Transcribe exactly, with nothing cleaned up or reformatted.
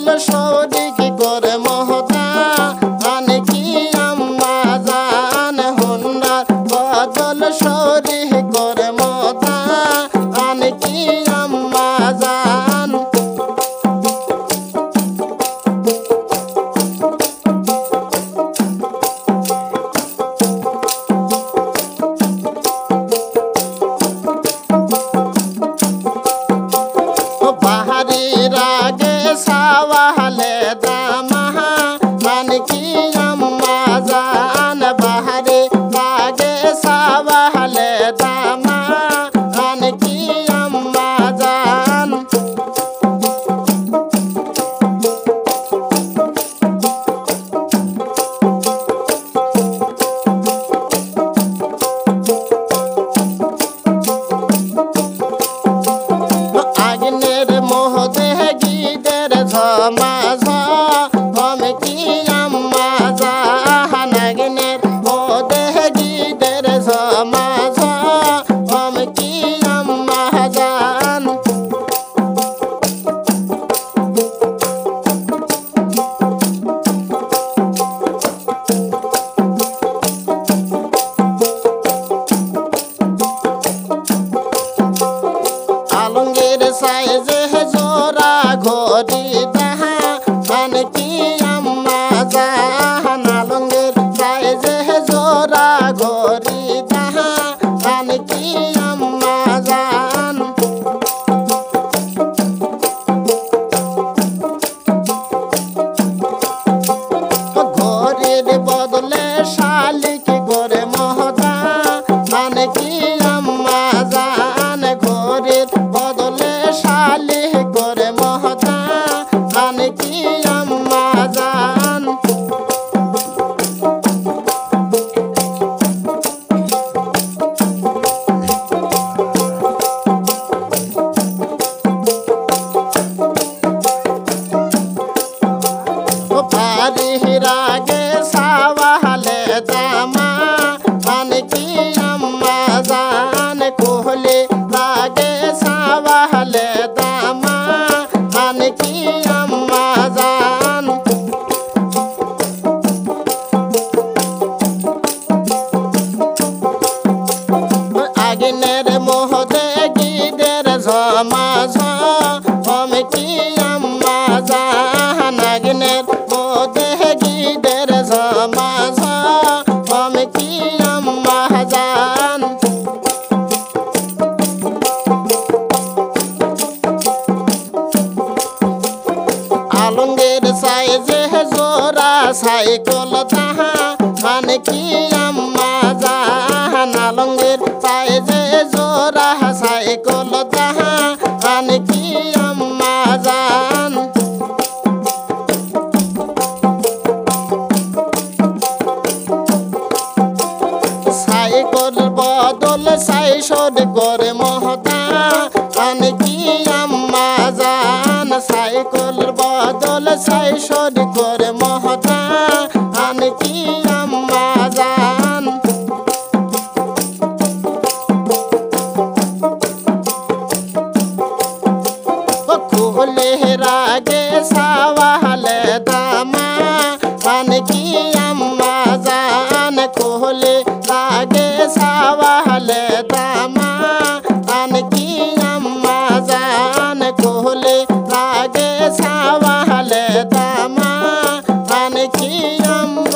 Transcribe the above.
শরিক করে মহতা আনে কি আম্মা জান হুন্ডার বদল শরিক করে মহতা আনে কি আম্মা জান বাহারি রাগে সাওয়ালে দামাহা মান কি আম্মা জান বাহারি রাগে সাওয়ালে দামাহা মান কি আম্মা জান আগনের মোহদে গীদের ঝমাঝ আমি কি আম্মা জান আগনের মোহদে গীদের ঝমাঝ আমি কি আম্মা জান আলঙ্গের সাইজে জোড়া ঘড়ি তাহা আন কি আম্মা জান আলঙ্গের সাইজে জোড়া ঘড়ি তাহা আন কি আম্মা জান ঘড়ির বদলে শালিক করে মহতা আন কি আম্মা জান ঘড়ির বদলে শালিক করে মহতা আন কি আম্মা জান পারি রাগে সাওয়ালে দামা আন কি আম্মা জান কোহলে রাগে সাওয়ালে দামা আন কি আম্মা জান আগনের মোহদে গীদের ঝমাঝ আমি কি আম্মা জান আগনের মোহদে গীদের ঝমাঝ আমি কি আম্মা জান আলঙ্গের সাইজে জোড়া সাইকেল তাহা আন কি আম্মা জান আলঙ্গের সাইজে জোড়া সাইকেল তাহা আন কি আম্মা জান সাইকেল বদল সাইসর করে মহতা আন কি আম্মা জান সাইকেল বদল সাইসর করে মহতা আন কি আম্মা জান কোহলে রাগে সাওয়ালে দামা আন কি আম্মা জান কোহলে রাগে সাওয়ালে দামা আন কি আম্মা জান কোহলে রাগে সাওয়ালে দামা আন কি আম্মা